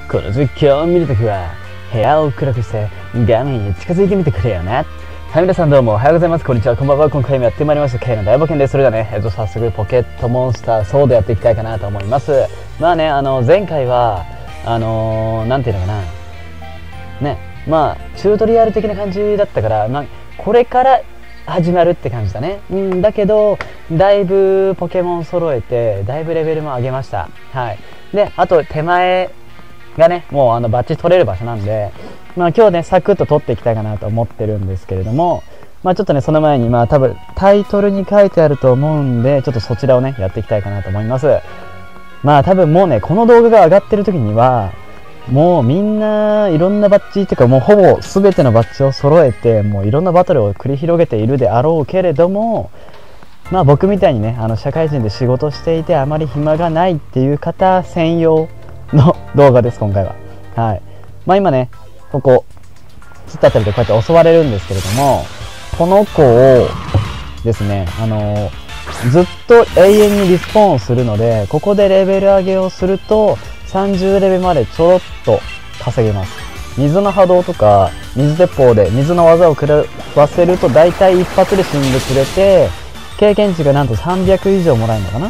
この実況を見るときは部屋を暗くして画面に近づいてみてくれよな。はい、皆さんどうもおはようございます。こんにちは、こんばんは。今回もやってまいりました K の大冒険です。それではね、早速ポケットモンスターソードやっていきたいかなと思います。まあね、前回はなんていうのかなね、まあチュートリアル的な感じだったから、まあこれから始まるって感じだね。だけどだいぶポケモン揃えてだいぶレベルも上げました。はい。で、あと手前がね、もうバッチ取れる場所なんで、まあ今日ねサクッと取っていきたいかなと思ってるんですけれども、まあちょっとねその前にまあ多分タイトルに書いてあると思うんで、ちょっとそちらをねやっていきたいかなと思います。まあ多分もうねこの動画が上がってる時にはもうみんないろんなバッジっていうかもうほぼ全てのバッジを揃えてもういろんなバトルを繰り広げているであろうけれども、まあ僕みたいにね社会人で仕事していてあまり暇がないっていう方専用の動画です今回は。はい。まあ今ねここつったあたりでこうやって襲われるんですけれども、この子をですねずっと永遠にリスポーンするので、ここでレベル上げをすると30レベルまでちょろっと稼げます。水の波動とか水鉄砲で水の技を食らわせると大体一発で死んでくれて、経験値がなんと300以上もらえるのかな。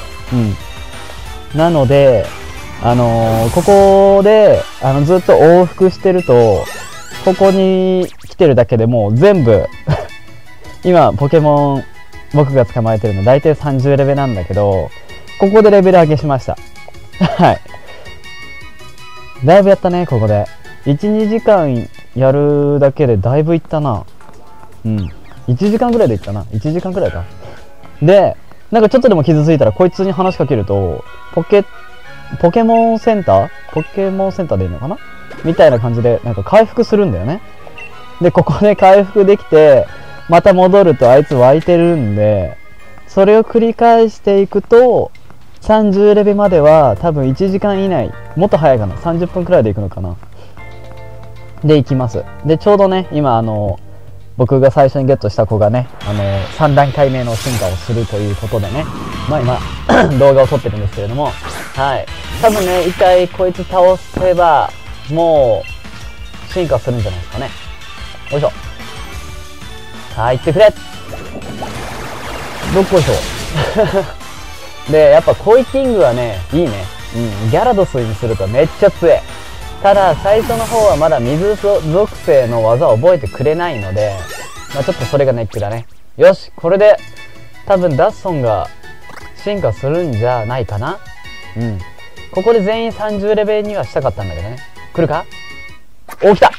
なのでここでずっと往復してると、ここに来てるだけでもう全部今ポケモン僕が捕まえてるの大体30レベルなんだけど、ここでレベル上げしました。はい。だいぶやったね、ここで。1、2時間やるだけでだいぶいったな。1時間ぐらいでいったな。1時間ぐらいか。で、なんかちょっとでも傷ついたらこいつに話しかけると、ポケモンセンターでいいのかなみたいな感じでなんか回復するんだよね。で、ここで回復できて、また戻るとあいつ湧いてるんで、それを繰り返していくと、30レベルまでは多分1時間以内、もっと早いかな、30分くらいで行くのかな。で、行きます。で、ちょうどね、今僕が最初にゲットした子がね、3段階目の進化をするということでね、まあ今、動画を撮ってるんですけれども、はい。多分ね、一回こいつ倒せば、もう、進化するんじゃないですかね。よいしょ。はい、行ってくれ。どっこいしょ。で、やっぱコイキングはね、いいね。ギャラドスにするとめっちゃ強い。ただ、最初の方はまだ水属性の技を覚えてくれないので、まあちょっとそれがネックだね。よし、これで、多分ダッソンが進化するんじゃないかな。ここで全員30レベルにはしたかったんだけどね。来るか？お、来た！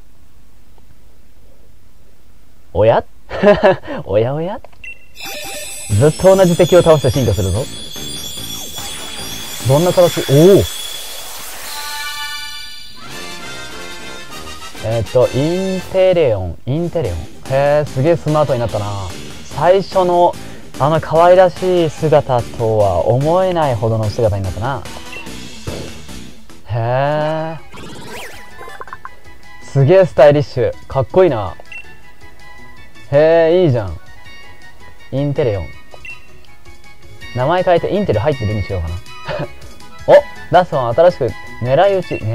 おやおやおや、ずっと同じ敵を倒して進化するぞ。どんな形？おお、インテレオン。へえ、すげえスマートになったな。最初の可愛らしい姿とは思えないほどの姿になったな。へえ、すげえスタイリッシュ、かっこいいな。へえ、いいじゃん。インテレオン。名前変えてインテル入ってるにしようかな。お、ダッソン新しく狙い撃ち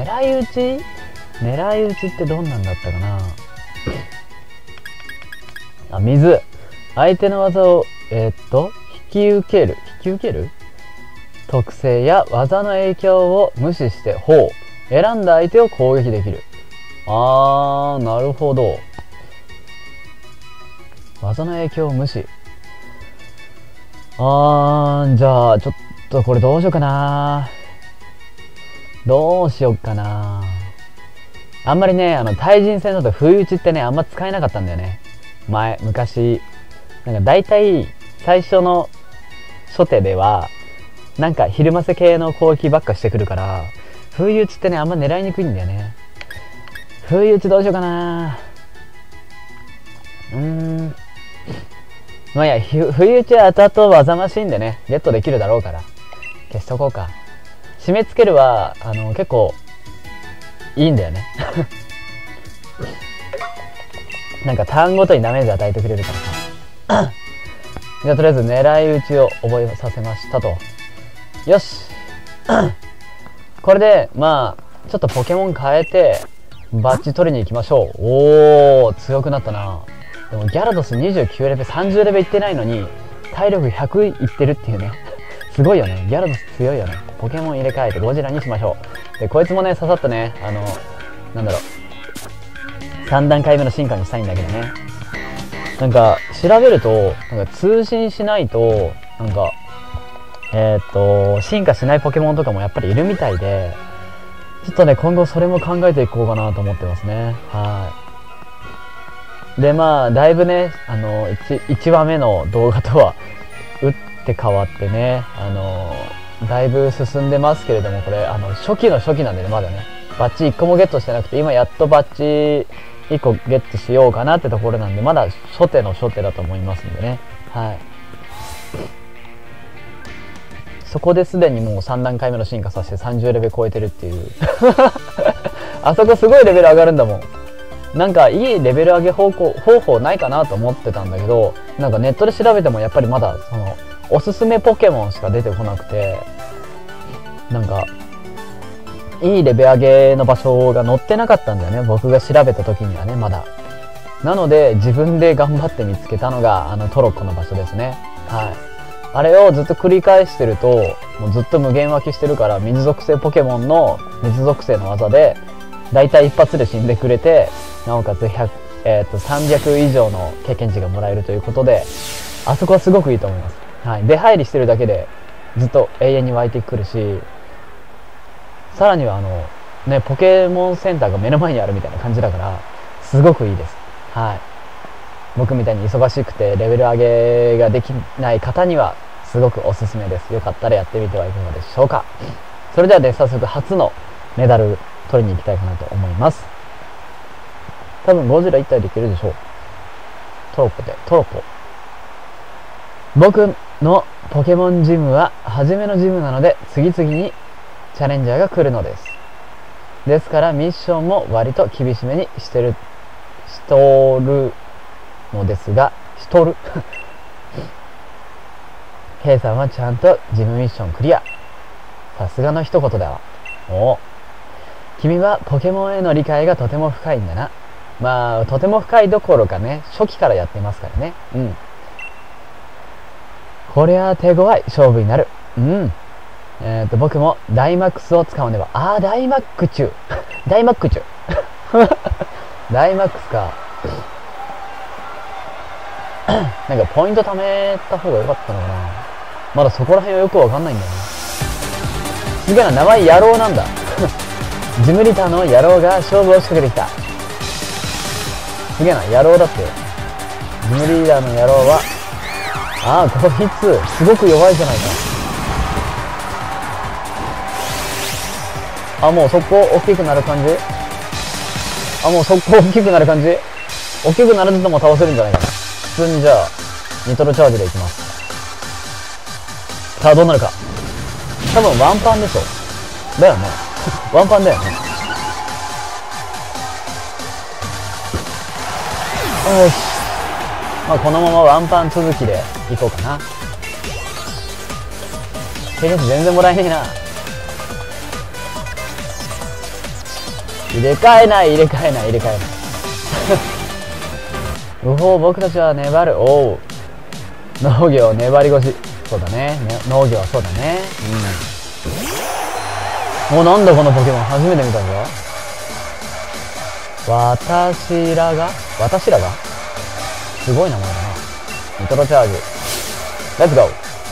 ってどんなんだったかな。水。相手の技を引き受ける特性や技の影響を無視して選んだ相手を攻撃できる。なるほど。技の影響を無視。じゃあちょっとこれどうしようかな。あんまりね対人戦だと不意打ちってねあんま使えなかったんだよね。昔なんか大体最初の初手ではなんか昼間せ系の攻撃ばっかしてくるから、不意打ちってねあんま狙いにくいんだよね。不意打ちどうしようかな。まあいや、不意打ちは後々技マシンでねゲットできるだろうから消しとこうか。締め付けるは結構いいんだよね。なんかターンごとにダメージ与えてくれるからさ。じゃあとりあえず狙い撃ちを覚えさせましたと。よし。これでまあちょっとポケモン変えてバッジ取りに行きましょう。おお、強くなったな。でもギャラドス29レベル30レベルいってないのに体力100いってるっていうねすごいよね。ギャラドス強いよね。ポケモン入れ替えてゴジラにしましょう。でこいつもねささっとねなんだろう、3段階目の進化にしたいんだけどね。なんか調べるとなんか通信しないとなんか進化しないポケモンとかもやっぱりいるみたいで、ちょっとね今後それも考えていこうかなと思ってますね。はい。でまあだいぶね1話目の動画とは打って変わってねだいぶ進んでますけれども、これ初期の初期なんでね、まだねバッジ1個もゲットしてなくて、今やっとバッジ1個ゲットしようかなってところなんで、まだ初手の初手だと思いますんでね。はい。そこですでにもう3段階目の進化させて30レベル超えてるっていうあそこすごいレベル上がるんだもん。なんかいいレベル上げ方法ないかなと思ってたんだけど、なんかネットで調べてもやっぱりまだそのおすすめポケモンしか出てこなくて、なんかいいレベル上げの場所が載ってなかったんだよね、僕が調べた時にはね、まだ。なので自分で頑張って見つけたのがトロッコの場所ですね。はい。あれをずっと繰り返してるともうずっと無限湧きしてるから、水属性ポケモンの水属性の技でだいたい一発で死んでくれて、なおかつ300以上の経験値がもらえるということで、あそこはすごくいいと思います。はい。出入りしてるだけでずっと永遠に湧いてくるし、さらにはね、ポケモンセンターが目の前にあるみたいな感じだからすごくいいです。はい。僕みたいに忙しくてレベル上げができない方にはすごくおすすめです。よかったらやってみてはいかがでしょうか。それではね、早速初のメダル取りに行きたいかなと思います。多分ゴジラ1体でいけるでしょう。トロッコ。僕のポケモンジムは初めのジムなので次々にチャレンジャーが来るのです。ですからミッションも割と厳しめにしとるのですが、K さんはちゃんとジムミッションクリア。さすがの一言だわ。おお。君はポケモンへの理解がとても深いんだな。まあ、とても深いどころかね、初期からやってますからね。うん。こりゃ手強い勝負になる。うん。僕もダイマックスを使わねば。ダイマックチュダイマックスか。なんかポイント貯めた方が良かったのかな。まだそこら辺はよくわかんないんだよね。すげえな、名前野郎なんだ。ジムリターの野郎が勝負を仕掛けてきた。すげえな、野郎だって。ジムリーダーの野郎は、こいつすごく弱いじゃないか。もう速攻大きくなる感じ。もう速攻大きくなる感じ。大きくならずとも倒せるんじゃないかな。普通にじゃあニトロチャージでいきます。さあどうなるか。多分ワンパンでしょ。だよねワンパンだよね。よし、まあこのままワンパン続きでいこうかな。経験値全然もらえねえな。入れ替えない。うほう、僕たちは粘る。おう、農業粘り腰。そうだね、農業はそうだね。なんだこのポケモン、初めて見たぞ。私らがすごい名前だな。ニトロチャージ、レッツゴー。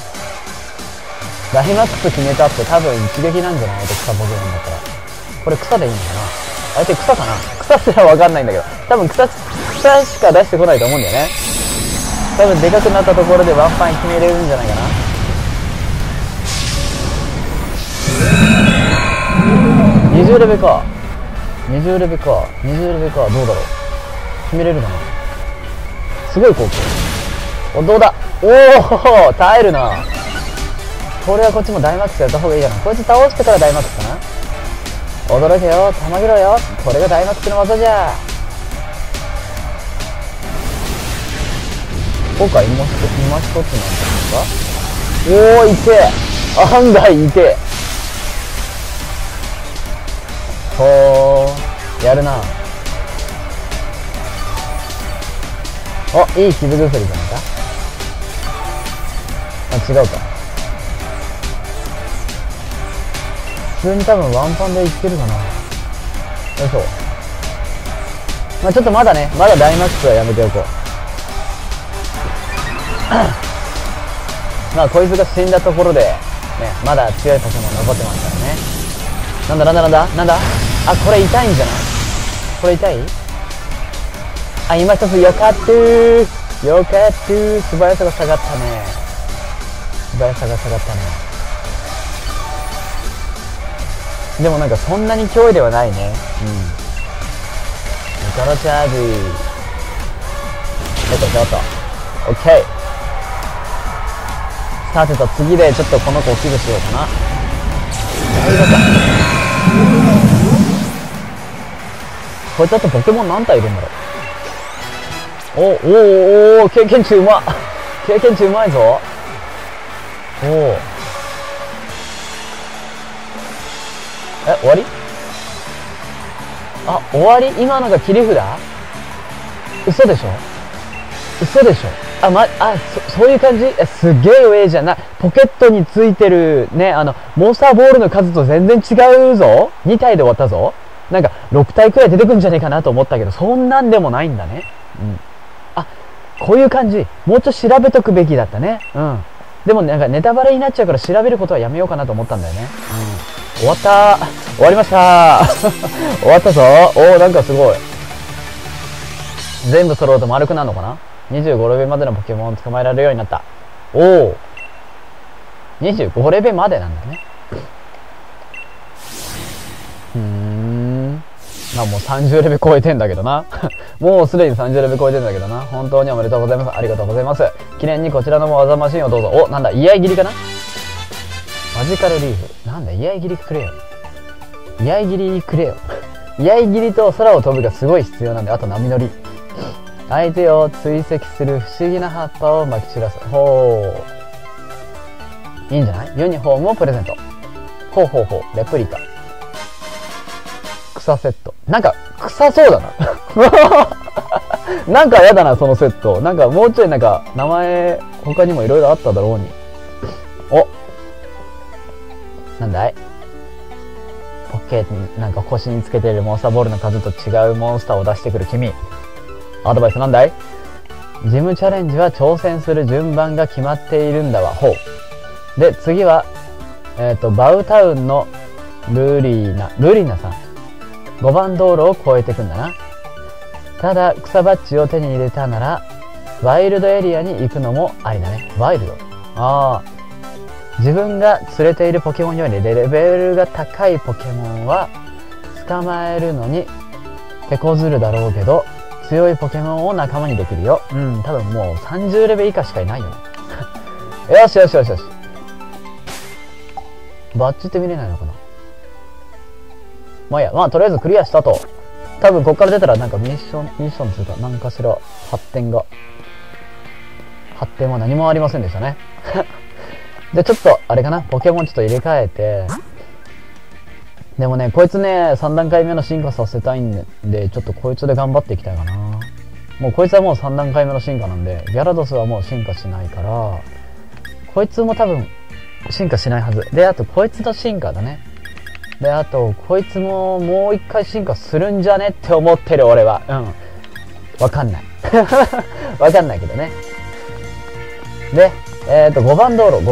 ダイマックス決めたって多分一撃なんじゃない？草ポケモンだったら。これ草でいいのかな。相手草かな。草すらわかんないんだけど、多分草しか出してこないと思うんだよね。多分でかくなったところでワンパン決めれるんじゃないかな。20レベルか。20レベルか。どうだろう。決めれるかな。すごい光景。どうだ。耐えるな。これはこっちもダイマックスやった方がいいかな。こいつ倒してからダイマックスかな。驚けよ、たまげろよ。これがダイマックスの技じゃ。今回今一つなんですか。痛え。案外痛え。 ほー、やるな。お、いい傷薬じゃないか。あ、違うか。普通に多分ワンパンでいってるかな。よいしょ。まあちょっとまだね、まだダイマックスはやめておこう。まあこいつが死んだところで、ね、まだ強いポケモン残ってますからね。なんだあ、これ痛いんじゃない？これ痛い？あ、今一つよかったー。よかったー。素早さが下がったね。素早さが下がったね。でもなんかそんなに脅威ではないね。うん。メカロチャージ。ちょっと。オッケー。さてと次でちょっとこの子を危惧しようかな。これちょっとポケモン何体いるんだろう。お、経験値うまっ。経験値うまいぞ。終わり？あ、終わり？今のが切り札？嘘でしょ？そういう感じ？すっげえ上じゃんな。ポケットについてるね、モンスターボールの数と全然違うぞ。2体で終わったぞ。なんか、6体くらい出てくんじゃねえかなと思ったけど、そんなんでもないんだね。うん。あ、こういう感じ。もうちょっと調べとくべきだったね。うん。でもなんかネタバレになっちゃうから調べることはやめようかなと思ったんだよね。うん。終わりました終わったぞ。なんかすごい。全部揃うと丸くなるのかな？ 25 レベルまでのポケモンを捕まえられるようになった。25レベルまでなんだね。まあもう30レベル超えてんだけどな。もうすでに30レベル超えてんだけどな。本当におめでとうございます。ありがとうございます。記念にこちらの技マシンをどうぞ。なんだ、居合切りかな？マジカルリーフ。なんだ、居合切りくれよ。居合切りくれよ。居合切りと空を飛ぶがすごい必要なんで、あと波乗り。相手を追跡する不思議な葉っぱを撒き散らす。いいんじゃない？ユニフォームをプレゼント。レプリカ。草セット。なんか、臭そうだな。なんかやだな、そのセット。なんかもうちょいなんか、名前、他にもいろいろあっただろうに。なんだい？ポッケになんか腰につけているモンスターボールの数と違うモンスターを出してくる君。アドバイスなんだい？ジムチャレンジは挑戦する順番が決まっているんだわ。で、次は、バウタウンのルリナさん。5番道路を越えてくんだな。ただ、草バッジを手に入れたなら、ワイルドエリアに行くのもありだね。ワイルド。自分が連れているポケモンよりレベルが高いポケモンは、捕まえるのに手こずるだろうけど、強いポケモンを仲間にできるよ。多分もう30レベル以下しかいないよね。よし。バッジって見れないのかな？まあいいや、まあとりあえずクリアしたと。多分こっから出たらなんかミッションというか何かしら発展は何もありませんでしたね。で、ちょっとあれかな、ポケモンちょっと入れ替えて、でもね、こいつね、3段階目の進化させたいんで、ちょっとこいつで頑張っていきたいかな。もうこいつはもう3段階目の進化なんで、ギャラドスはもう進化しないから、こいつも多分進化しないはず。で、あとこいつの進化だね。で、あとこいつももう一回進化するんじゃねって思ってる俺は。わかんない。わかんないけどね。で、5番道路。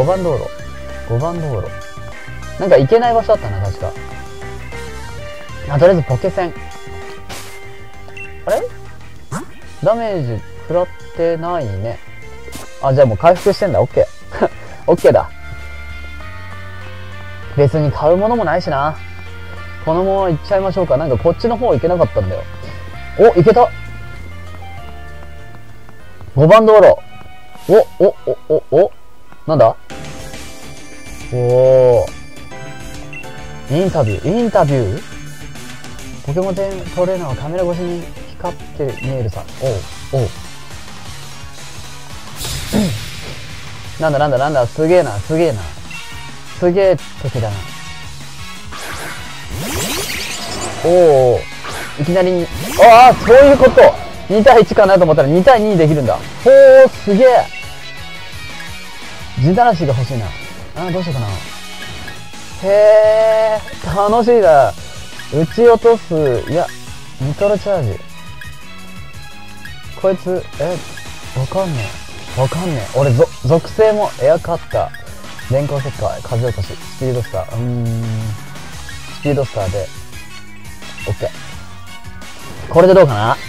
なんか行けない場所だったな、確か。とりあえずポケセン。あれ？ダメージ食らってないね。じゃあもう回復してんだ。オッケー。オッケーだ。別に買うものもないしな。このまま行っちゃいましょうか。なんかこっちの方行けなかったんだよ。行けた。5番道路。なんだ？インタビュー？ポケモントレーナーはカメラ越しに光って見えるさ。なんだ、すげえな。すげえ敵だな。 おお、いきなりに、ああ、そういうこと。2対1かなと思ったら2対2にできるんだ。ほー、すげえ。地ならしが欲しいな。ああ、どうしようかな。へえ、楽しいな。撃ち落とす、いや、ニトロチャージ。こいつ、わかんねえ。わかんねえ。俺、属性もエアカッター、電光石火、風起こし、スピードスター、スピードスターで、オッケー。これでどうかな。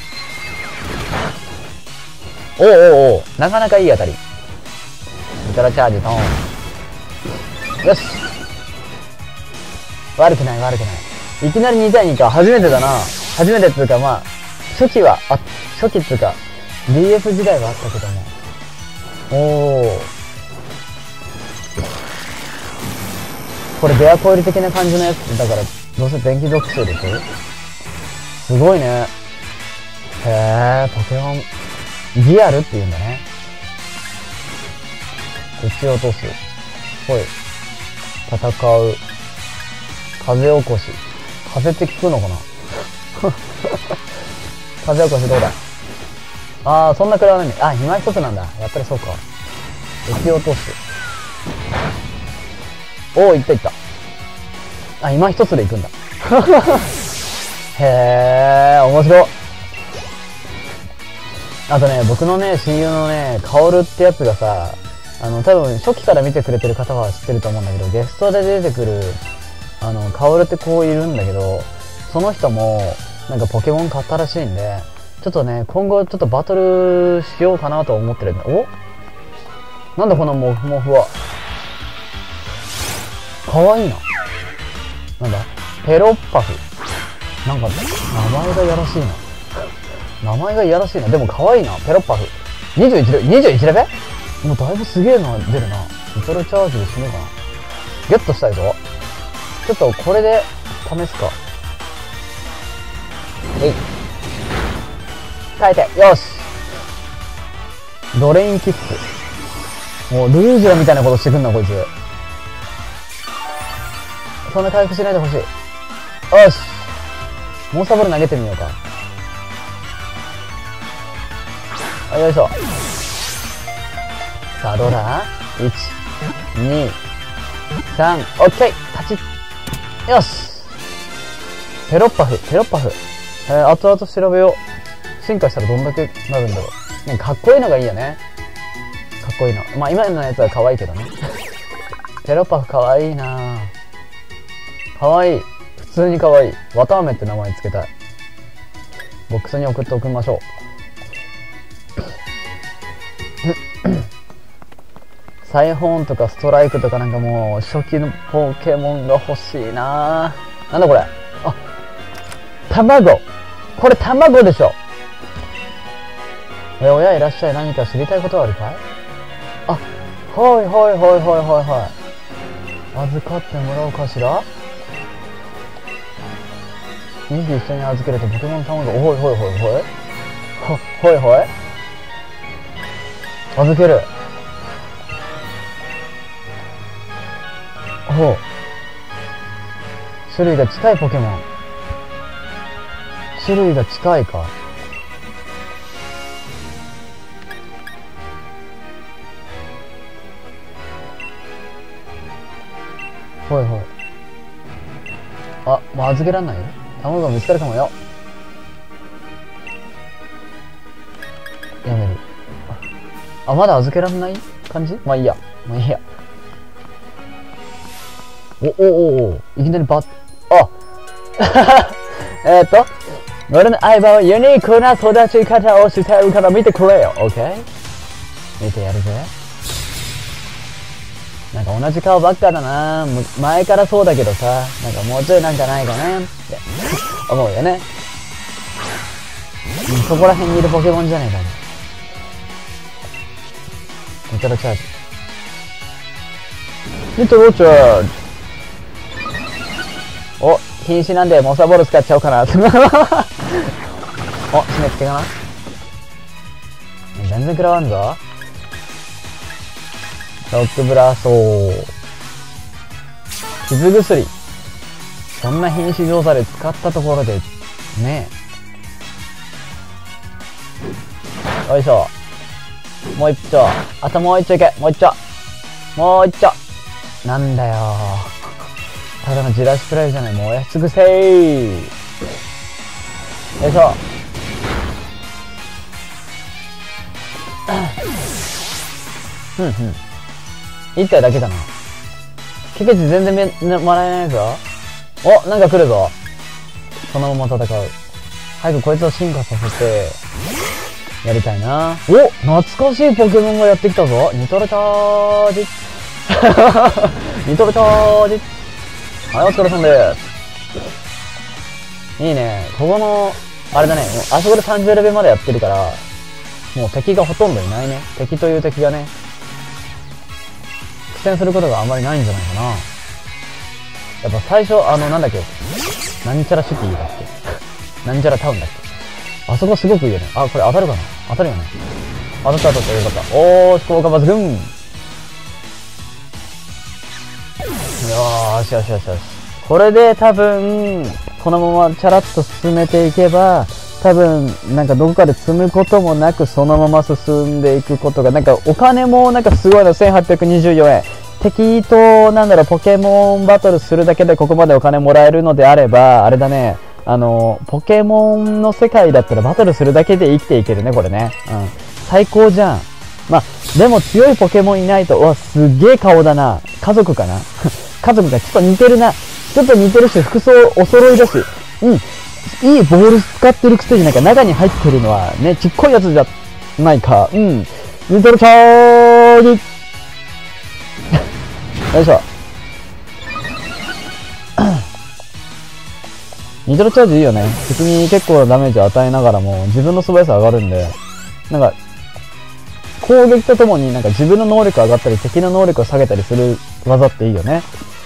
おうおうおう、なかなかいい当たり。ニトロチャージ、トーン。よし。悪くない悪くない。いきなり2対2か。初めてだな。初めてっていうか、まあ、初期っつうか、DF 時代はあったけども。おー。これベアコイル的な感じのやつだから、どうせ電気属性でしょ。すごいね。へー、ポケモン、リアルって言うんだね。撃ち落とす。ほい。戦う。風起こし。風って効くのかな。風起こしどうだ。あー、そんな食らわないね。あ、今一つなんだ。やっぱりそうか。撃ち落とす。おー、いったいった。あ、今一つで行くんだ。へー、面白い。あとね、僕のね、親友のね、カオルってやつがさ、多分初期から見てくれてる方は知ってると思うんだけど、ゲストで出てくる、カオルって子いるんだけど、その人も、なんかポケモン買ったらしいんで、ちょっとね、今後ちょっとバトルしようかなと思ってるんだ。お？なんだこのモフモフは。かわいいな。なんだペロッパフ。なんか、名前がやらしいな。名前がいやらしいな。でも可愛いな。ペロッパフ。21レベ？もうだいぶすげえな、出るな。ニトロチャージで死ぬかな。ゲットしたいぞ。ちょっとこれで試すか。えい。耐えて。よし。ドレインキック。もうルージュラみたいなことしてくんな、こいつ。そんな回復しないでほしい。よし。モンスターボール投げてみようか。あ、よいしょ。さあ、どうだ ?1、2、3、オッケー立ち。よし。ペロッパフ。後々調べよう。進化したらどんだけなるんだろう。ね、かっこいいのがいいよね。かっこいいの。まあ、今のやつは可愛いけどね。ペロッパフ可愛いなぁ。可愛い。普通に可愛い。綿あめって名前つけたい。ボックスに送っておきましょう。サイホーンとかストライクとかなんかもう初期のポケモンが欲しいなぁ。なんだこれ。あ、卵。これ卵でしょ。親いらっしゃい。何か知りたいことはあるかい？あ、はい。預かってもらおうかしら。2匹一緒に預けるとポケモン卵。ほい。預ける。ほう。種類が近いポケモン。種類が近いか。ほい。あ、もう預けらんないよ。卵が見つかるかもよ。やめる。あ、まだ預けらんない感じ？まあいいや。お、いきなりバッ、あ俺の相棒はユニークな育ち方をしてるから見てくれよ。オッケー？見てやるぜ。なんか同じ顔ばっかだな。前からそうだけどさ、なんかもうちょいなんかないかなって思うよね。そこら辺にいるポケモンじゃねえかね。ニトロチャージ。お、瀕死なんでモサボール使っちゃおうかな。お、締め付けかな。全然食らわんぞ。ロックブラスト。傷薬。 そんな瀕死状態で使ったところで、ねえ。よいしょ。もう一丁。あともう一丁いけ。もう一丁。もう一丁。なんだよ。ただのじらしプライじゃない。もうやし尽くせー。よいしょ。一体だけだな。ケケチ全然もらえないぞ。お、なんか来るぞ。そのまま戦う。早くこいつを進化させて、やりたいな。お、懐かしいポケモンがやってきたぞ。ニトロチャージ。ニトロチャージ。はい、お疲れさんです。いいね。ここの、あれだね。もうあそこで30レベルまでやってるから、もう敵がほとんどいないね。敵という敵がね、苦戦することがあんまりないんじゃないかな。やっぱ最初、なんだっけ。なんちゃらシティだっけ。なんちゃらタウンだっけ。あそこすごくいいよね。あ、これ当たるかな。当たるよね。当たったよかった。おーし、効果抜群。よーしよしよしよし。これで多分、このままチャラッと進めていけば、多分、なんかどこかで積むこともなくそのまま進んでいくことが、なんかお金もなんかすごいの1824円。敵と、なんだろう、ポケモンバトルするだけでここまでお金もらえるのであれば、あれだね、ポケモンの世界だったらバトルするだけで生きていけるね、これね。うん。最高じゃん。まあ、でも強いポケモンいないと、うわ、すげえ顔だな。家族かな家族がちょっと似てるな。ちょっと似てるし、服装お揃いだし。うん。いいボール使ってるくせになんか中に入ってるのはね、ちっこいやつじゃないか。うん。ニトロチャージよいしょ。ニトロチャージいいよね。敵に結構ダメージを与えながらも自分の素早さ上がるんで、なんか、攻撃とともになんか自分の能力上がったり敵の能力を下げたりする技っていいよね。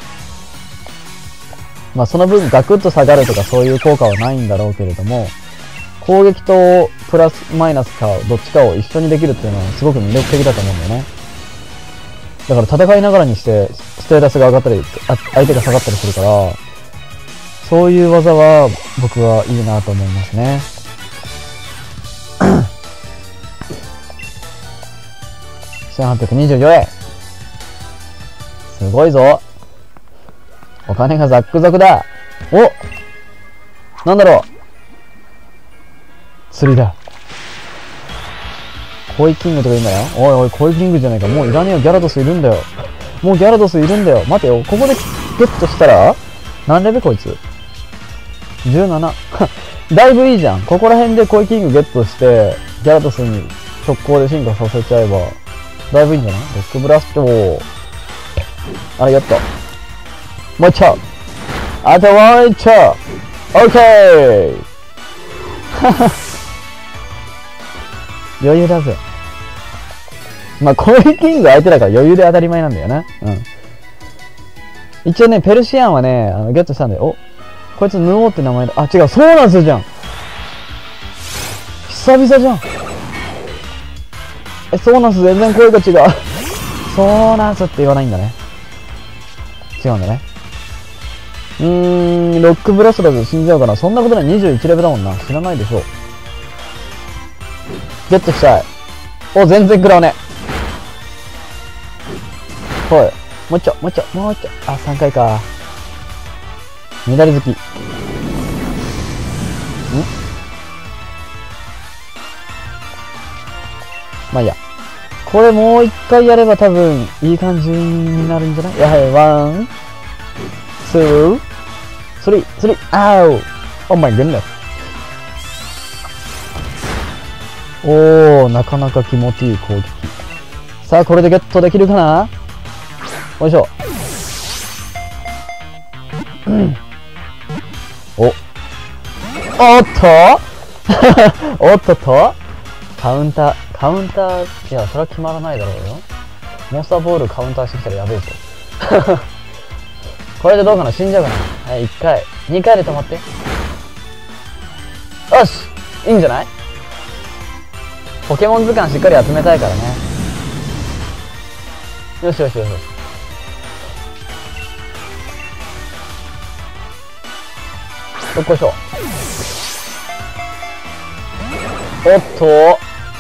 まあその分ガクッと下がるとかそういう効果はないんだろうけれども、攻撃とプラスマイナスかどっちかを一緒にできるっていうのはすごく魅力的だと思うんだよね。だから戦いながらにしてステータスが上がったり、相手が下がったりするから、そういう技は僕はいいなと思いますね。1824円。すごいぞ。お金がザックザクだ。お、なんだろう。釣りだ。コイキングとかいいんだよ。おいおい、コイキングじゃないか。もういらねえよ。ギャラドスいるんだよ。もうギャラドスいるんだよ。待てよ。ここでゲットしたら何レベルこいつ ?17。だいぶいいじゃん。ここら辺でコイキングゲットして、ギャラドスに速攻で進化させちゃえば、だいぶいいんじゃない？ロックブラスト。ありがとう。もう一丁。あともう一丁。オッケー余裕だぜ。まあ、コイキング相手だから余裕で当たり前なんだよな。うん。一応ね、ペルシアンはね、ゲットしたんだよ。お、こいつヌオーって名前だ。あ、違う、そうなんすじゃん。久々じゃん。そうなんす、全然声が違う。そうなんすって言わないんだね。違うんだね。ロックブラスラーズ死んじゃうかな。そんなことない。21レベルだもんな。知らないでしょ。ゲットしたい。お、全然食らうね。ほい。もう一丁、もう一丁、もう一丁。あ、3回か。乱れ好き。まあいいや。これもう一回やれば多分いい感じになるんじゃない？やはり、1、2、3、あーお my goodness。おー、なかなか気持ちいい攻撃。さあ、これでゲットできるかな？よいしょ。おっとおっととカウンター、いや、それは決まらないだろうよ。モンスターボールカウンターしてきたらやべえぞ。これでどうかな？死んじゃうかな？はい、1回。2回で止まって。よし！いいんじゃない？ポケモン図鑑しっかり集めたいからね。よしよしよしよし。 どっこいしょ。おっと、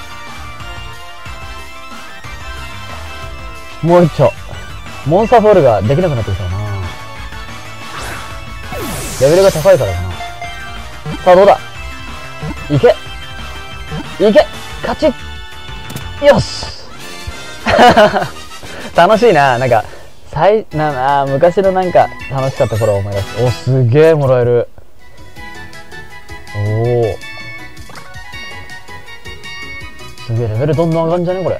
もう一丁。モンスターボールができなくなってきたな。レベルが高いからかな。さあ、どうだ。いけいけ勝ちよし楽しいな。なんか、昔のなんか楽しかった頃を思い出す。お、すげえもらえる。おお。すげえレベルどんどん上がるんじゃねこれ。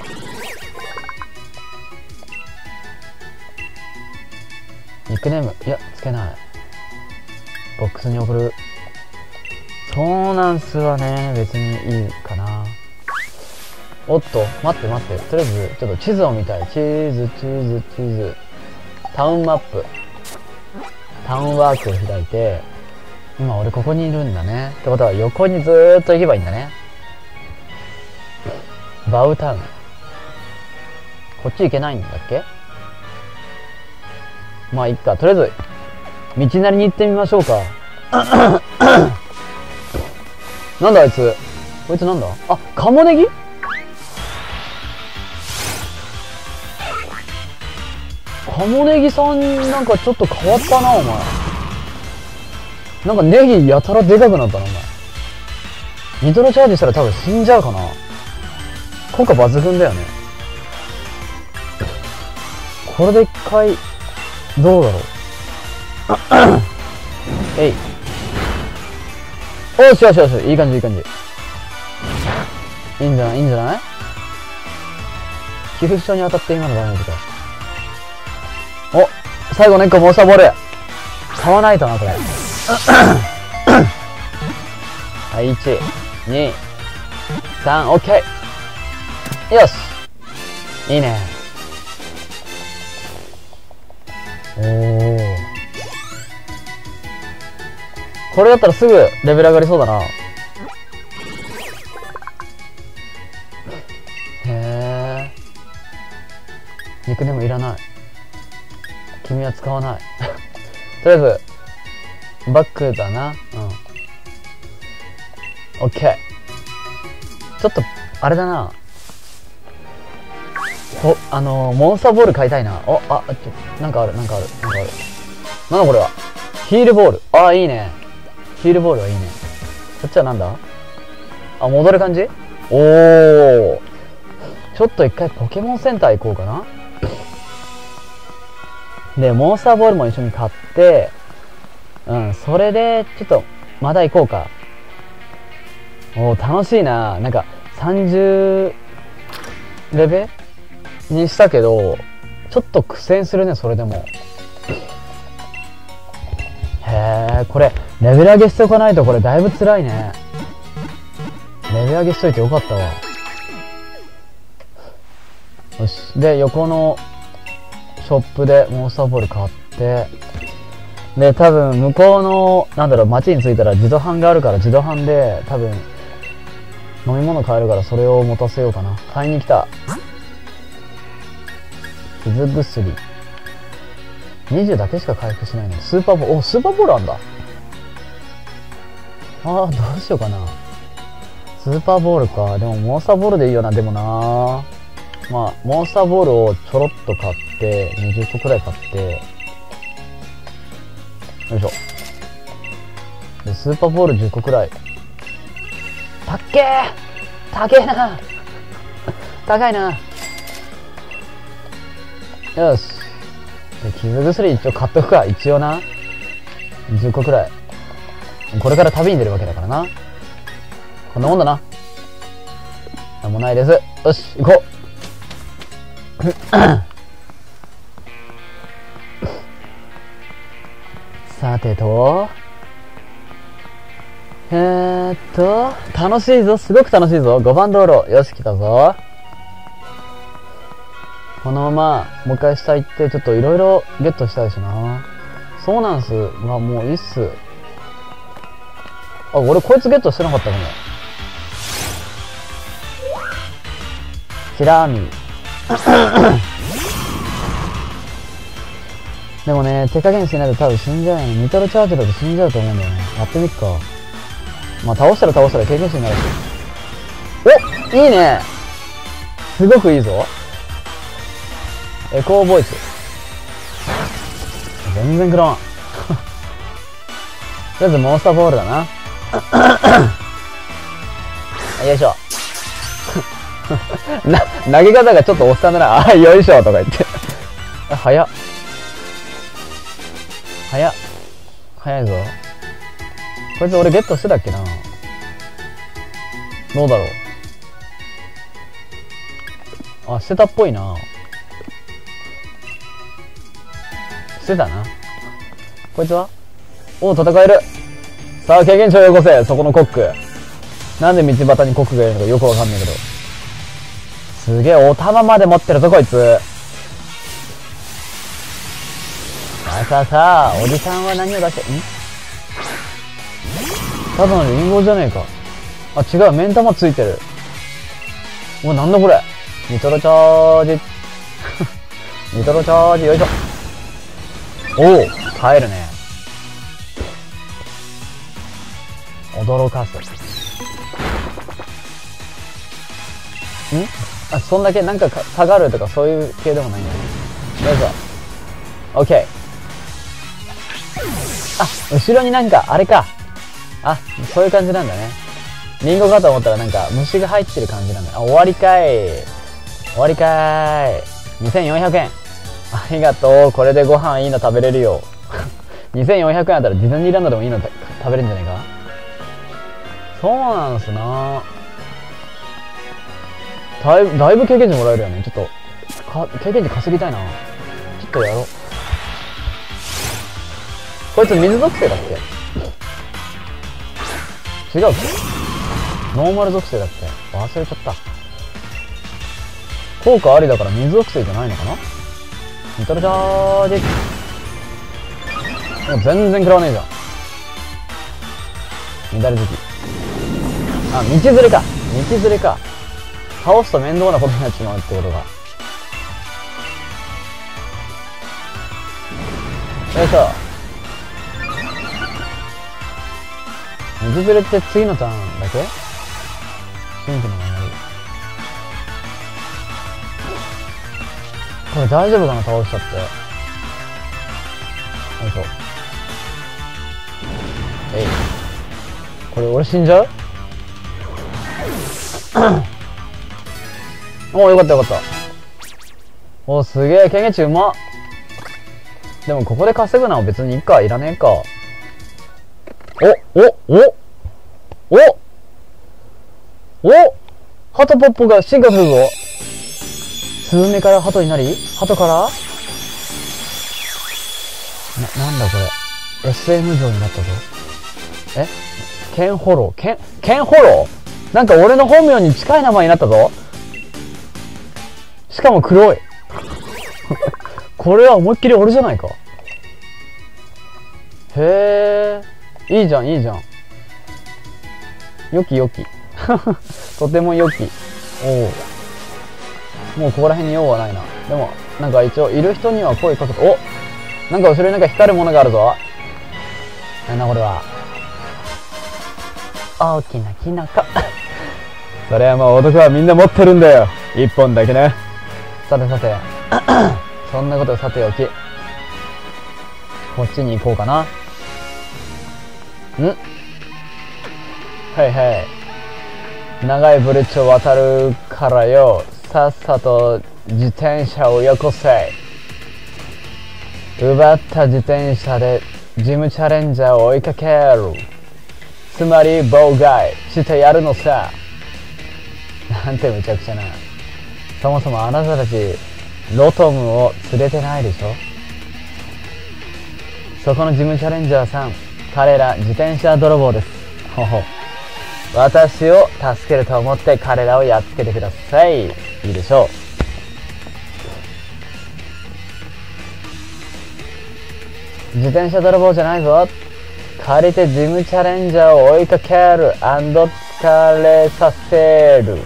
ニックネーム、いや、つけない。ボックスに送る。そうなんすわね。別にいいかな。おっと、待って待って。とりあえず、ちょっと地図を見たい。地図。タウンマップ。タウンワークを開いて、今俺ここにいるんだね。ってことは横にずーっと行けばいいんだね。バウタウン。こっち行けないんだっけ？まあいっか。とりあえず、道なりに行ってみましょうか。なんだあいつ。こいつなんだ？あ、カモネギ？カモネギさんなんかちょっと変わったな、お前。なんかネギやたらでかくなったな、お前。ニトロチャージしたら多分死んじゃうかな。効果抜群だよね。これで一回、どうだろう。えい。おしよしよし、いい感じいい感じ。いいんじゃないいいんじゃない？急所に当たって今のダメージか。お、最後の1個モンスターボール。買わないとな、これ。はい、1、2、3、オッケー。よし。いいね。おー。これだったらすぐレベル上がりそうだな。へー。ニックネームいらない。君は使わない。とりあえず、バックだな。うん。オッケー。ちょっと、あれだな。モンスターボール買いたいな。なんかある。なんだこれは。ヒールボール。あ、いいね。ヒールボールはいいね。こっちはなんだ？あ、戻る感じ？おー。ちょっと一回ポケモンセンター行こうかな。で、モンスターボールも一緒に買って、うん、それで、ちょっと、まだ行こうか。おー、楽しいな。なんか、30レベにしたけど、ちょっと苦戦するね、それでも。へー、これ、レベル上げしておかないとこれだいぶ辛いね。レベル上げしといてよかったわ。よし。で、横のショップでモンスターボール買って、で、多分向こうの、街に着いたら自動販があるから自動販で、多分、飲み物買えるからそれを持たせようかな。買いに来た。傷薬。20だけしか回復しないの。スーパーボール、お、スーパーボールあんだ。どうしようかな。スーパーボールか。でもモンスターボールでいいよな、でもな。まあ、モンスターボールをちょろっと買って、20個くらい買って、よいしょ。で、スーパーボール10個くらい。たっけー！高えな高いな。よし。で、傷薬一応買っとくか。一応な。10個くらい。これから旅に出るわけだからな。こんなもんだな。なんもないです。よし、行こう。さてと。楽しいぞ。すごく楽しいぞ。5番道路。よし、来たぞ。このまま、もう一回下行って、ちょっといろいろゲットしたいしな。そうなんす。まあ、もういいっす。あ、俺こいつゲットしてなかったかも。キラーミー。 でもね、手加減しないと多分死んじゃうよね。ニトロチャージだと死んじゃうと思うんだよね。やってみっか。まあ倒したら経験値になるし。お、いいね。すごくいいぞ。エコーボイス。全然食らわん。とりあえずモンスターボールだな。よいしょ。投げ方がちょっとおっさんだな。あ、よいしょとか言って。早っ。早いぞ。こいつ俺ゲットしてたっけな。どうだろう。あ、してたっぽいな。してたな。こいつはおう、戦える。さあ、経験値をよこせ、そこのコック。なんで道端にコックがいるのかよくわかんないけど。すげえ、お玉まで持ってるぞ、こいつ。さあさあ、おじさんは何を出して、ただのリンゴじゃねえか。あ、違う、目ん玉ついてる。お、なんだこれ。ニトロチャージ。ニトロチャージ、よいしょ。おお、耐えるね。驚かす。あ、そんだけなんか下がるとかそういう系でもないんだね。よいしょ。オッケー。あ、後ろになんか、あれか。あ、そういう感じなんだね。リンゴかと思ったらなんか虫が入ってる感じなんだ。あ、終わりかい。終わりかーい。2400円。ありがとう。これでご飯いいの食べれるよ。2400円あったらディズニーランドでもいいの食べれるんじゃないか。そうなんすな。だいぶ経験値もらえるよね。ちょっと、経験値稼ぎたいな。ちょっとやろう。こいつ水属性だっけ？違うっけ？ノーマル属性だっけ？忘れちゃった。効果ありだから水属性じゃないのかな？ニトロチャージ。もう全然食らわねえじゃん。乱れ好き。あ、道連れか。道連れか。倒すと面倒なことになっちまうってことが。よいしょ。道連れって次のターンだけ？新規の名前。これ大丈夫かな、倒しちゃって。よいしょ。えい。これ俺死んじゃう？おー、よかったよかった。おー、すげえ、経験値うまっ。でもここで稼ぐのは別にいいか、いらねえか。おハトポップが進化するぞ。スズメからハトになり、ハトからなんだこれ。SM 状になったぞ。えケンホロー。ケンホロー？なんか俺の本名に近い名前になったぞ。しかも黒い。これは思いっきり俺じゃないか。へえ。いいじゃん、いいじゃん。よきよき。とてもよき。おお。もうここら辺に用はないな。でも、なんか一応、いる人には声かけて、お！なんか後ろになんか光るものがあるぞ。なんだこれは。大きなキノコ。それはもう男はみんな持ってるんだよ。一本だけね。さてさて。そんなことさておき。こっちに行こうかな。はいはい。長いブリッジを渡るからよ。さっさと自転車をよこせ。奪った自転車でジムチャレンジャーを追いかける。つまり妨害してやるのさ。なんてむちゃくちゃな。そもそもあなたたちロトムを連れてないでしょ。そこのジムチャレンジャーさん、彼ら自転車泥棒です。ほほ。私を助けると思って彼らをやっつけてください。いいでしょう。自転車泥棒じゃないぞ。借りてジムチャレンジャーを追いかける&疲れさせる。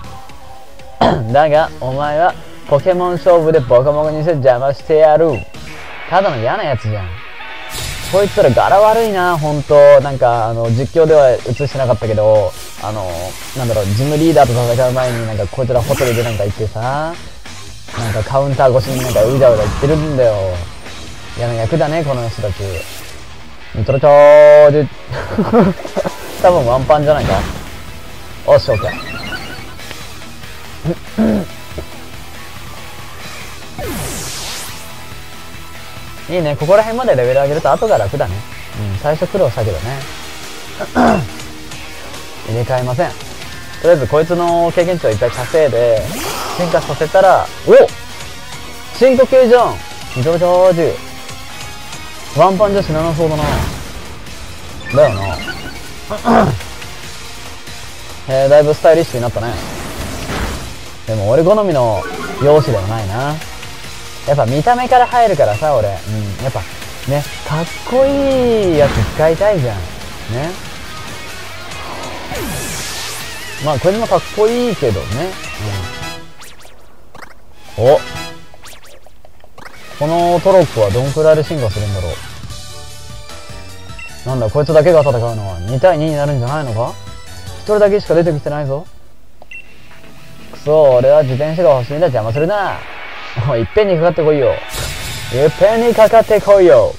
だがお前はポケモン勝負でボコボコにして邪魔してやる。 ただの嫌なやつじゃん。こいつら柄悪いな、ほんと。なんか、実況では映してなかったけど、なんだろう、ジムリーダーと戦う前になんかこいつらホテルでなんか行ってさ、なんかカウンター越しになんかうだうだ言ってるんだよ。嫌な役だね、この人たち。ニトロチャージ多分ワンパンじゃないか。おっし、オッケー。いいね、ここら辺までレベル上げると後が楽だね。うん、最初苦労したけどね。入れ替えません。とりあえずこいつの経験値をいっぱい稼いで、進化させたら、おっ進化系じゃん。ニトロチャージ。ワンパンじゃ死ななそうだな。だよな。だいぶスタイリッシュになったね。でも俺好みの容姿ではないな。やっぱ見た目から入るからさ、俺。うん。やっぱ、ね、かっこいいやつ使いたいじゃん。ね。まあ、これもかっこいいけどね。うん。お。このトロッコはどんくらいで進化するんだろう。なんだ、こいつだけが戦うのは2対2になるんじゃないのか？ 1 人だけしか出てきてないぞ。くそ、俺は自転車が欲しいんだ。邪魔するな。おい、いっぺんにかかってこいよ。いっぺんにかかってこいよ。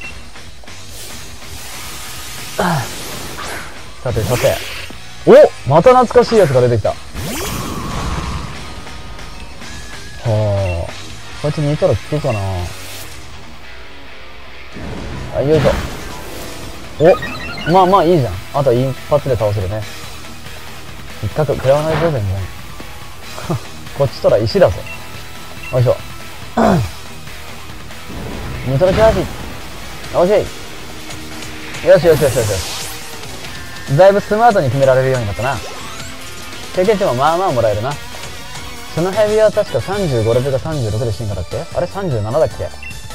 さてさて。お、また懐かしいやつが出てきた。はあ。こいつ似たら効くかな。はい、よいしょ。お、まあまあいいじゃん。あと一発で倒せるね。一角食らわないぞ、全然。こっちとら石だぞ。よいしょ。ニトロチャージ。よし。よしよしよしよしよし。だいぶスマートに決められるようになったな。経験値もまあまあもらえるな。そのヘビは確か35レベルが36で進化だっけ？あれ37だっけ？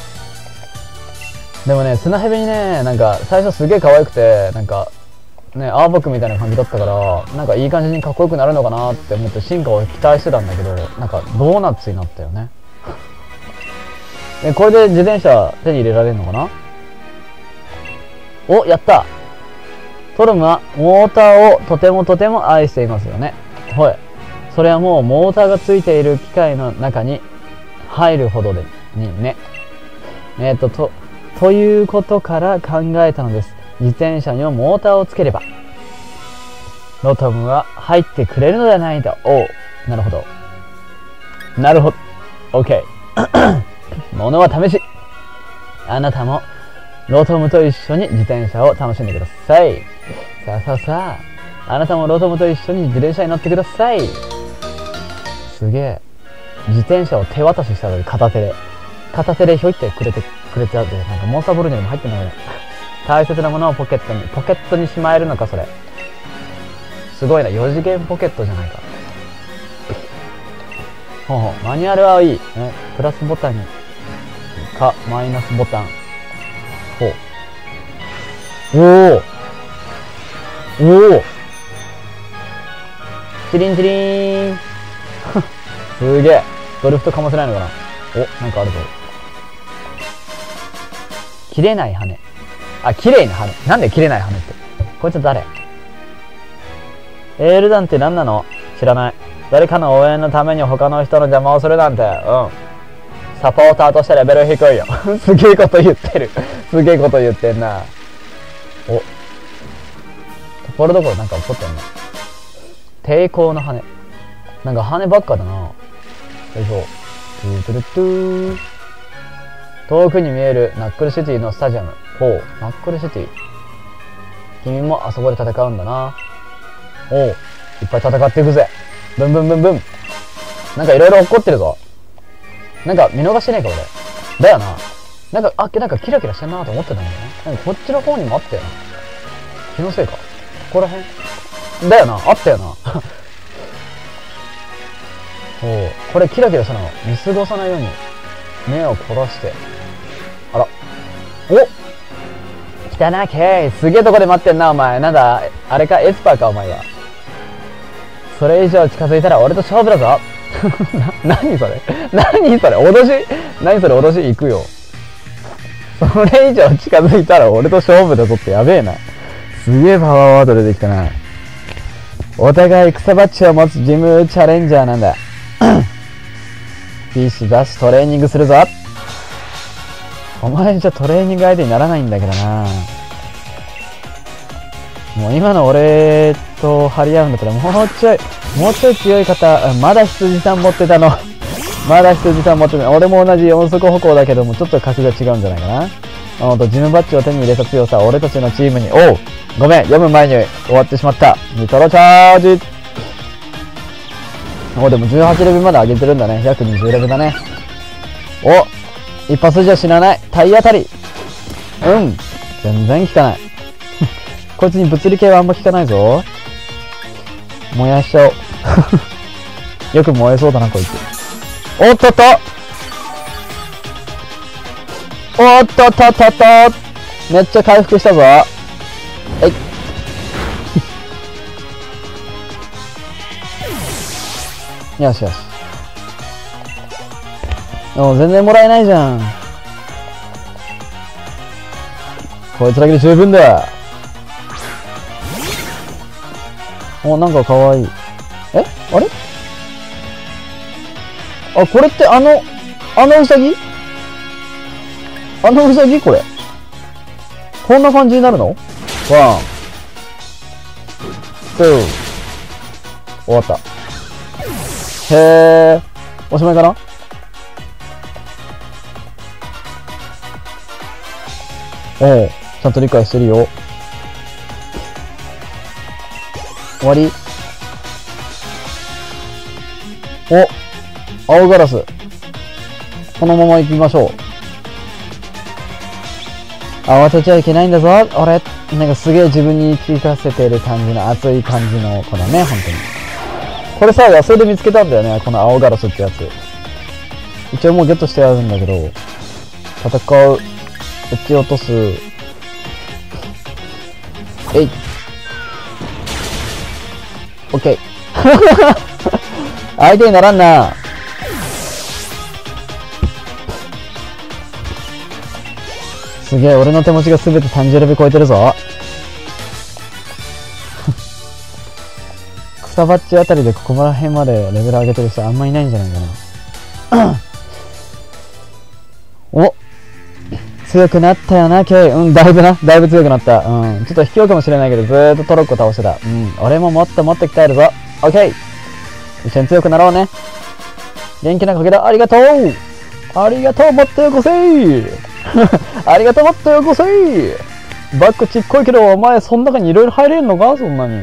でもね、砂ヘビにね、なんか最初すげえ可愛くて、なんかね、アーボックみたいな感じだったから、なんかいい感じにかっこよくなるのかなって思って進化を期待してたんだけど、なんかドーナツになったよね。これで自転車手に入れられるのかな？お、やった！トルムはモーターをとても愛していますよね。ほい。それはもうモーターがついている機械の中に入るほどで、にね。ということから考えたのです。自転車にはモーターをつければ、ロトムは入ってくれるのではないか。おう。なるほど。なるほど。OK。ものは試し。あなたもロトムと一緒に自転車を楽しんでください。さあ。あなたもロトムと一緒に自転車に乗ってください。すげえ。自転車を手渡ししたのに片手でひょいってくれちゃうって、なんかモンスターボールにも入ってないよね。大切なものをポケットにしまえるのか、それ。すごいな、4次元ポケットじゃないか。ほう、マニュアルはいい。プラスボタンに、か、マイナスボタン。おおチリンチリーンすげえ。ドリフトかませないのかな。お、なんかあるぞ。切れない羽。あ、綺麗な羽。なんで切れない羽って。こいつ誰？エールダンって何なの？知らない。誰かの応援のために他の人の邪魔をするなんて、サポーターとしてレベル低いよ。すげえこと言ってる。すげえこと言ってんな。お。ところどころなんか怒ってんな。抵抗の羽。なんか羽ばっかだな。よいしょ。トゥルトゥー。遠くに見えるナックルシティのスタジアム。ほう、ナックルシティ。君もあそこで戦うんだな。おう、いっぱい戦っていくぜ。ブンブンブンブン。なんかいろいろ怒ってるぞ。なんか見逃してねえか、俺。だよな。なんかキラキラしてんなと思ってたんだよね。なんかこっちの方にもあったよな。気のせいか。ここら辺だよな。あったよな。おう、これキラキラしたの見過ごさないように目を凝らして。あら。お！来たな、ケイ。すげえとこで待ってんな、お前。なんだ、あれか、エスパーか、お前は。それ以上近づいたら俺と勝負だぞ。何それ脅し？何それ脅し？行くよ。 それ以上近づいたら俺と勝負だぞってやべえな。すげえパワーワード出てきたな。お互い草バッチを持つジムチャレンジャーなんだ。ビシバシトレーニングするぞ。お前じゃトレーニング相手にならないんだけどな。もう今の俺と張り合うんだったらもうちょい強い方、まだ羊さん持ってたの。まだ羊さん持ってた。俺も同じ4足歩行だけども、ちょっと格が違うんじゃないかな。ジムバッジを手に入れた強さ、俺たちのチームに、おうごめん、読む前に終わってしまった。ニトロチャージ。でも18レベルまで上げてるんだね。約20レベルだね。お一発じゃ死なない。体当たり。全然効かない。こいつに物理系はあんま効かないぞ。燃やしちゃおう。よく燃えそうだな、こいつ。おっとっとおっとっとっとっとめっちゃ回復したぞ。よしよし。全然もらえないじゃん。こいつだけで十分だ。なんかかわいい。あれこれってあのウサギこれ。こんな感じになるの？ワン、ツー。終わった。へー。おしまいかな？ちゃんと理解してるよ。終わり？青ガラス。このまま行きましょう。慌てちゃいけないんだぞ。俺、なんかすげえ自分に言い聞かせてる感じの熱い感じの子だね、本当に。これさ、野生で見つけたんだよね、この青ガラスってやつ。一応もうゲットしてあるんだけど、戦う、撃ち落とす。オッケー。相手にならんな。すげえ、俺の手持ちがすべて30レベル超えてるぞ。草バッチあたりでここら辺までレベル上げてる人あんまいないんじゃないかな。お、強くなったよな、ケイ。だいぶ強くなった。ちょっと卑怯かもしれないけど、ずーっとトロッコ倒してた。俺ももっともっと鍛えるぞ。オッケー。一緒に強くなろうね。元気なかけだ。ありがとう。ありがとう、もっとよこせー。ありがとう、もっとよこせー。バックちっこいけど、お前、その中にいろいろ入れんのかそんなに。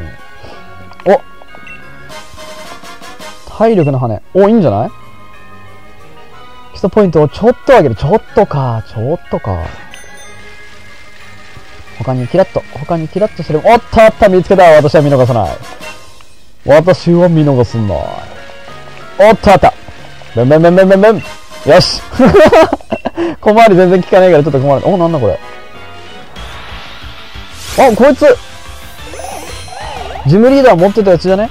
体力の羽。いいんじゃない？基礎ポイントをちょっと上げる。ちょっとか。他にキラッとする。おっと見つけた。私は見逃さない。おっとあった。ブン。よし。小回り全然効かないからちょっと困る。なんだこれ。こいつジムリーダー持ってたやつじゃね？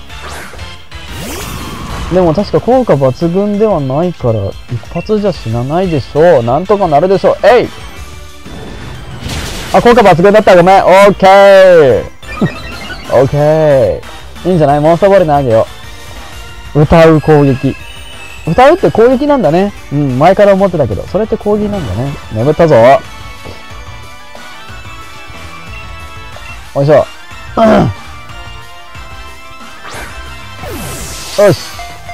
でも確か効果抜群ではないから一発じゃ死なないでしょう。なんとかなるでしょう。効果抜群だった。ごめん。オッケー。オッケー。いいんじゃない？モンスターボール投げよう。歌う攻撃。歌うって攻撃なんだね。前から思ってたけど、それって攻撃なんだね。眠ったぞ。よいしょ。よし。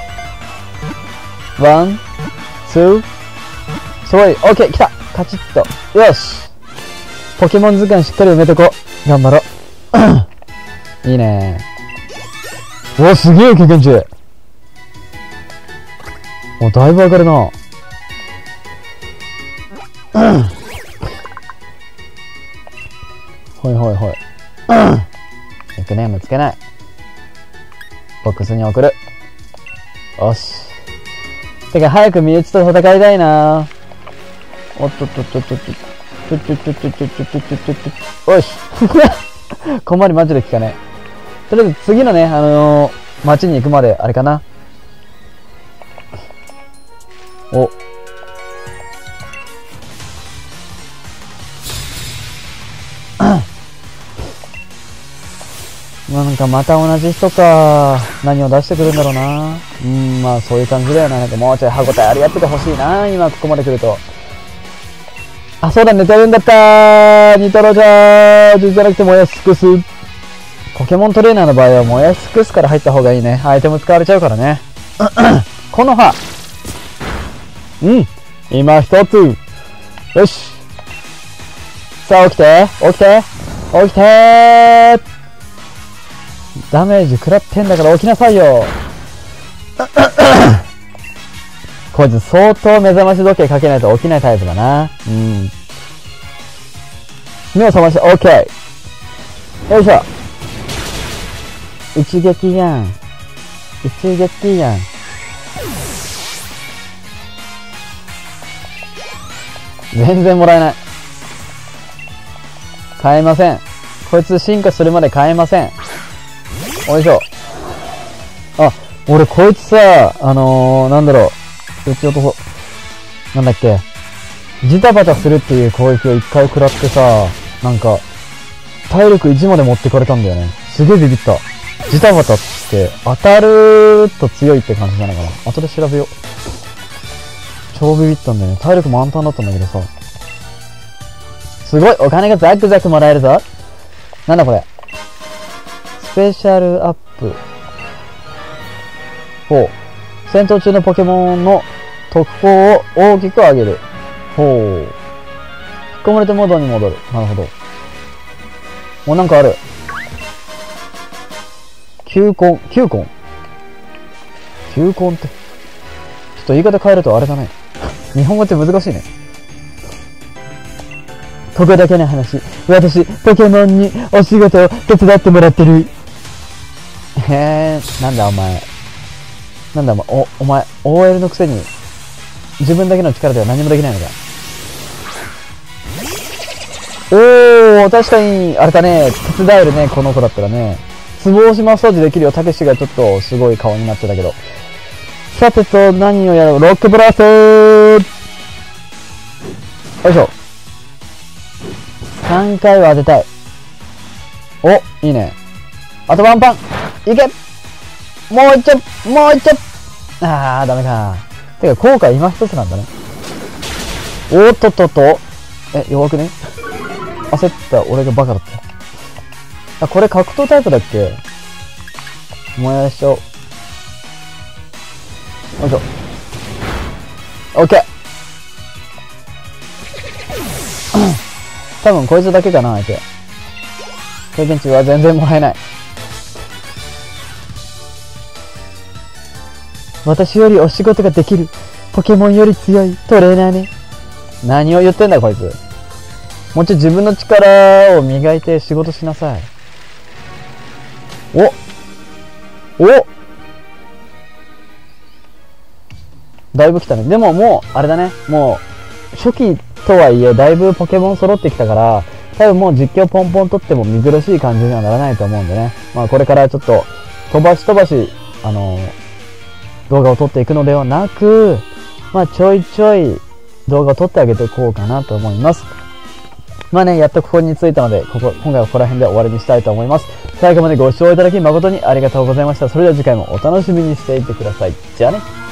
ワン、ツー、スリー、オッケー、来た。カチッと。よし。ポケモン図鑑しっかり埋めとこう。頑張ろう。いいね。すげえ経験値。だいぶ上がるな。ほい。ニックネームつけない。ボックスに送る。よし。てか早く身内と戦いたいな。おっと。よし。こんまりマジで効かねえ。とりあえず次のね、街に行くまで、あれかな。 なんかまた同じ人か。何を出してくるんだろうな。まあそういう感じだよな。なんかもうちょい歯応えあるやつが欲しいな。今ここまで来ると。あ、そうだ、寝てるんだったー。ニトロジャージじゃなくて燃やし尽くす。ポケモントレーナーの場合は燃やし尽くすから入った方がいいね。アイテム使われちゃうからね。この歯。今一つ。よし。さあ起きて、起きて、起きてー。ダメージ食らってんだから起きなさいよ。こいつ相当目覚まし時計かけないと起きないタイプだな。目を覚まして、OK。よいしょ。一撃やん。一撃やん。全然もらえない。買えません。こいつ進化するまで買えません。よいしょ。あ、俺こいつさ、なんだろう。うち男、なんだっけ。ジタバタするっていう攻撃を一回食らってさ、なんか、体力1まで持ってかれたんだよね。すげえビビった。ジタバタって当たると強いって感じなのかな。後で調べよう。超ビビったんだよね。体力満タンだったんだけどさ。すごいお金がザクザクもらえるぞ。なんだこれ。スペシャルアップ。ほう。戦闘中のポケモンの特攻を大きく上げる。ほう。引っ込まれてモードに戻る。なるほど。お、なんかある。球根。球根球根って。ちょっと言い方変えるとあれだね。日本語って難しいね。ここだけの話。私、ポケモンにお仕事を手伝ってもらってる。なんだお前。なんだお前、OL のくせに、自分だけの力では何もできないのか。確かに、あれだね、手伝えるね、この子だったらね。ツボ押しマッサージできるよ。たけしがちょっとすごい顔になってたけど。さてと、何をやろう。ロックブラストー。よいしょ。3回は当てたい。お、いいね。あとワンパン。いけ。もう一丁。もう一丁。ダメか。てか、効果今一つなんだね。おっとっとっと。弱くね。焦った。俺がバカだった。あ、これ格闘タイプだっけ。燃やしちゃおう。よいしょ。オッケー。多分こいつだけかな、相手。経験値は全然もらえない。私よりお仕事ができる。ポケモンより強いトレーナーね。何を言ってんだこいつ。もうちょい自分の力を磨いて仕事しなさい。だいぶ来たね。でももう、あれだね。もう、初期とはいえ、だいぶポケモン揃ってきたから、多分もう実況ポンポン取っても見苦しい感じにはならないと思うんでね。まあこれからちょっと、飛ばし、動画を撮っていくのではなく、まあちょいちょい動画を撮ってあげていこうかなと思います。まあね、やっとここに着いたので、今回はここら辺で終わりにしたいと思います。最後までご視聴いただき誠にありがとうございました。それでは次回もお楽しみにしていてください。じゃあね。